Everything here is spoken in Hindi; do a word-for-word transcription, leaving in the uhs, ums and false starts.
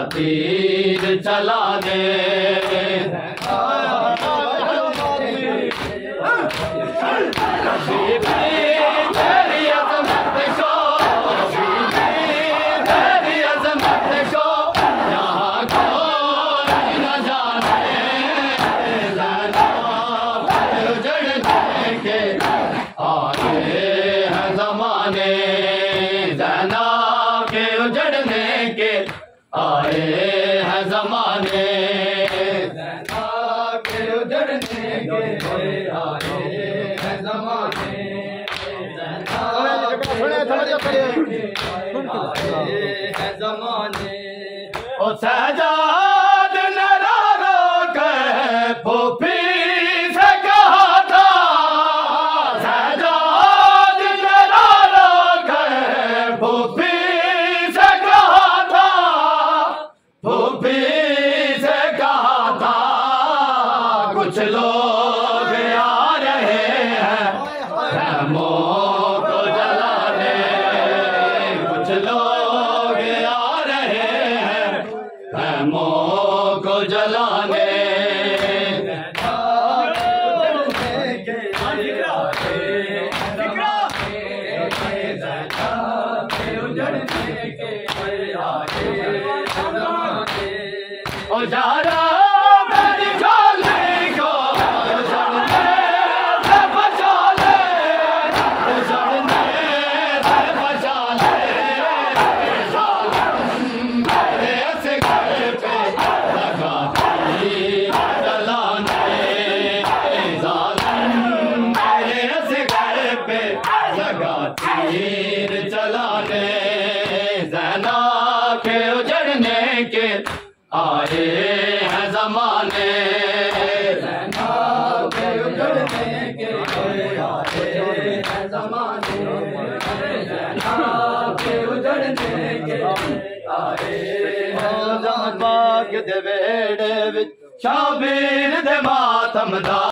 तीर चलाने तेरी अज़मत को तेरी अज़मत को यहाँ कोई न जाने उजड़ने के आए हैं ज़माने ज़ैनब के उजड़ने के आए हैं ज़माने ज़ैनब के उजड़ने के आए हैं ज़माने ज़माने ओ सजाद नरारो के फूफी से कहा था सजाद नरारो के फूफी से कहा था फूफी से कहा था कुछ लोग आ रहे हैं रहमों को जलाने कुछ लोग आ रहे हैं रहमों को जलाने ओ जारा मेरी झोली को उजड़ने से बचा ले उजड़ने से बचा ले मेरे से घर पे लगा तीर चलाने ज़ालिम मेरे से घर पे लगा तीर चलाने ज़ैनब के उजड़ने के आए हैं ज़माने ज़ैनब के उजड़ने के आए हैं ज़माने ज़ैनब के उजड़ने के आए हैं ज़माने दे वेड़े विच शाबीर दे मातम दा